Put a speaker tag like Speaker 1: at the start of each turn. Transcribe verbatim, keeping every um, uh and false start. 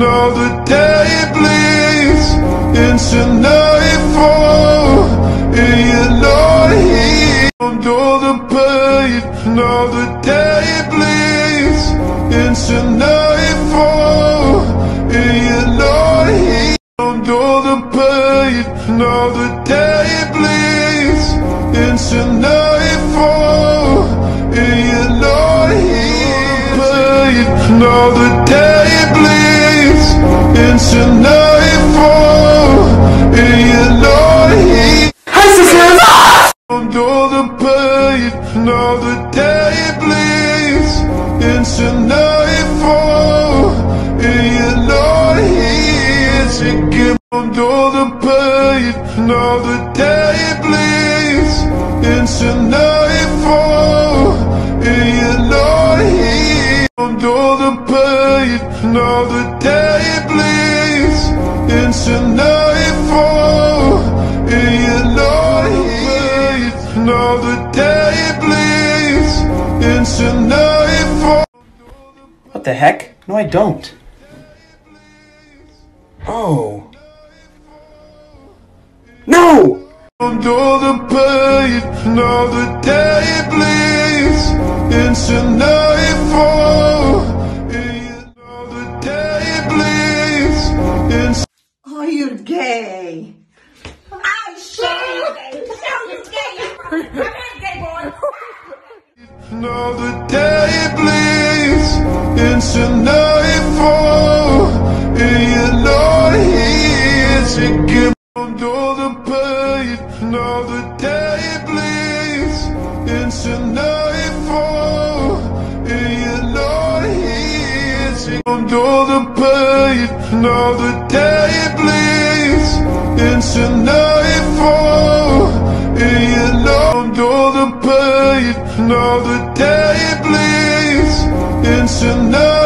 Speaker 1: Another day bleeds into nightfall, and you're not here. Under the pain, another day bleeds into nightfall, and you're not here. Under the pain, another day bleeds into nightfall, and you're not here. Pain, another day bleeds into nightfall, and you're not here. Under the pain, another day bleeds into nightfall, and you're not here to give. Under the pain, another day bleeds into nightfall, and you're not here. Under the pain, another day bleeds into nightfall, and you're not here. Another day bleeds into nightfall.
Speaker 2: What the heck? No, I don't. Oh. No!
Speaker 1: Under the pain, another day bleeds into nightfall, and another day bleeds into.
Speaker 3: Oh, you're gay. I'm so gay. So you're gay. I'm not gay, boy.
Speaker 1: Another day bleeds into nightfall, and you're not here to give. Under the pain, another day bleeds into nightfall, and you're not here to. Under the pain, another day bleeds into nightfall, and you're not. Under the pain, another day bleeds into nightfall.